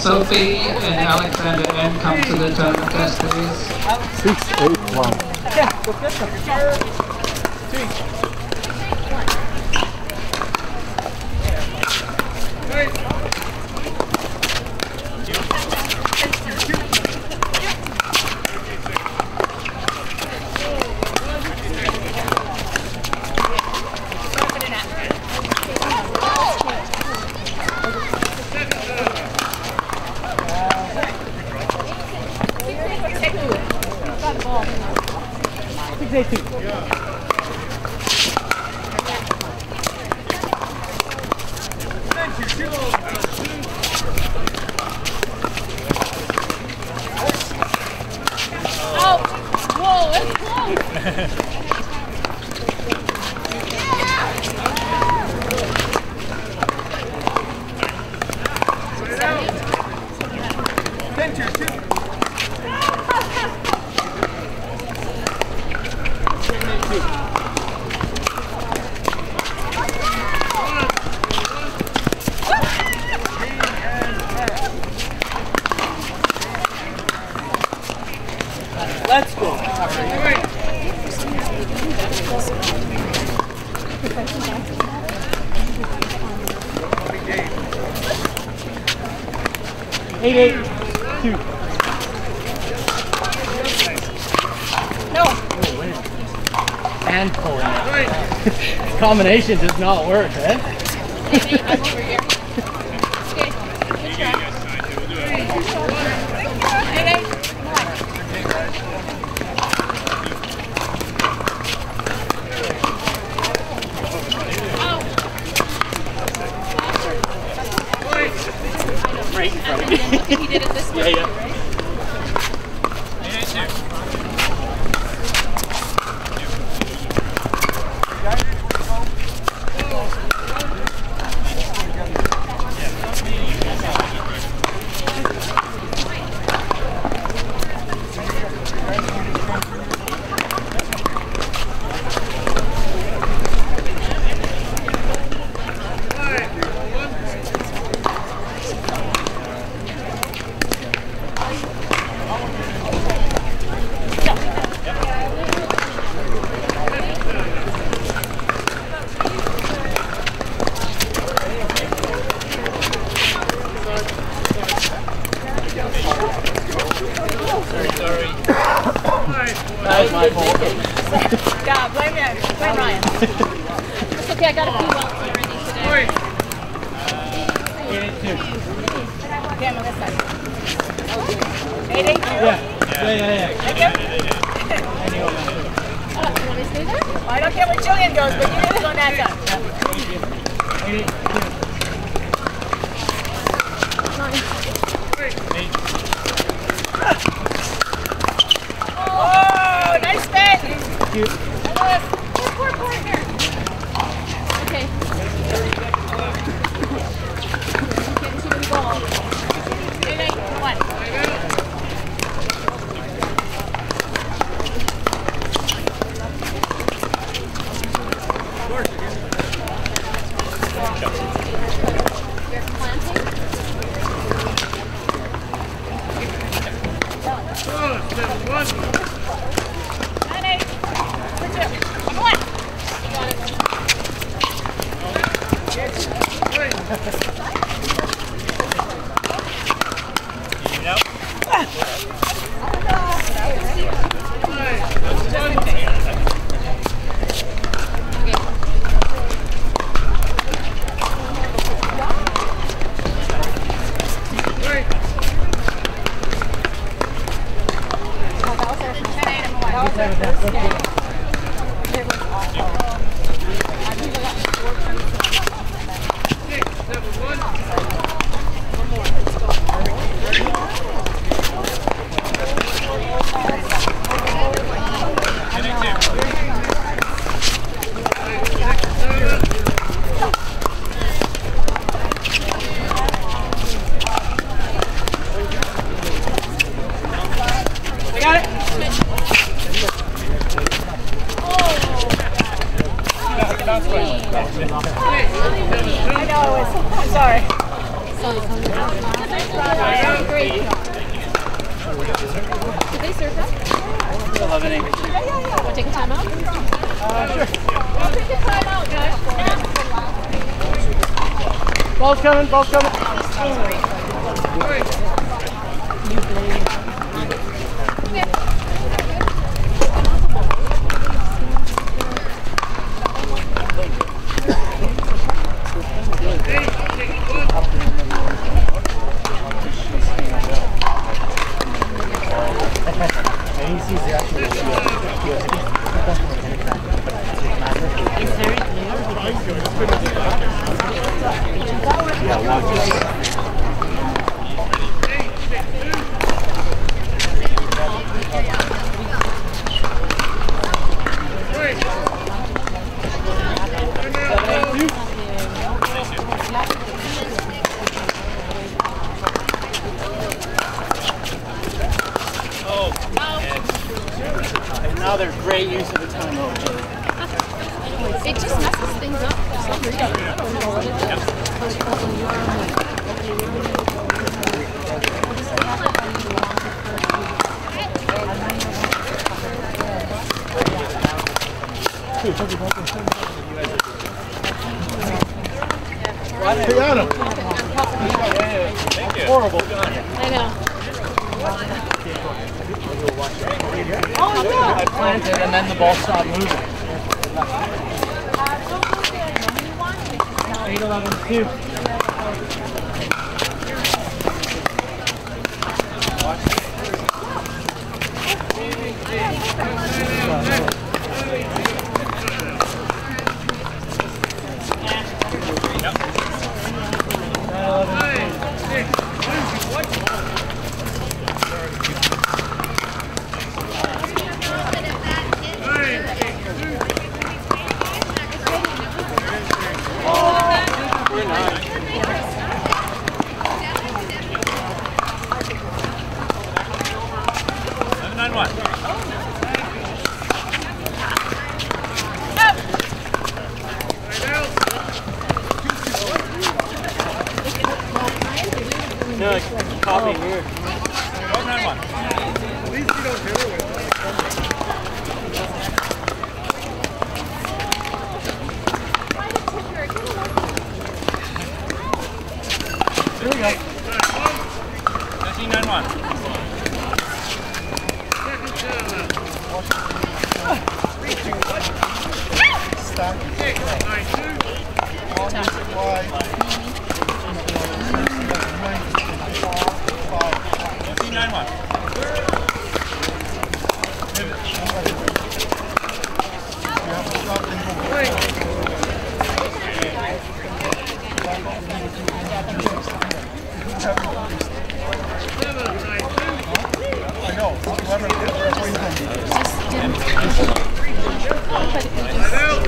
Sophie and Alexander N come to the tournament test, please. 6, 8, 1. Yeah, go get them. Let's go. 8, 2. No. And pulling it. Combination does not work, eh? I'm over here. Okay, good try. Right in front of me. He did it this way. Yeah, right? That was my fault. Yeah, blame Ryan. It's okay, I got a few welts and everything today. 8, 2. Okay, I'm on this side. 8, 8, 2? Yeah. I don't care where Gillian goes, but you need to go on that side. 8, 2. Oh, nice spin! Cute. Pour here. Okay. Okay, this is where we go. 8, 8, 1. Great. Did they serve that? 11-8. Want to take a time out? Sure. I'll take a time out, guys. Ball's coming, ball's coming. Now they're great use of the timeout. It just messes things up for some reason. I don't know what it is. Piano. Thank you. Horrible. I know. Oh yeah! I planted and then the ball stopped moving. 8-11-2. No, copy here. 9-1. At least you don't hear it. Here we go. 13-9-1. Stop. 15-9-1. I know. 11.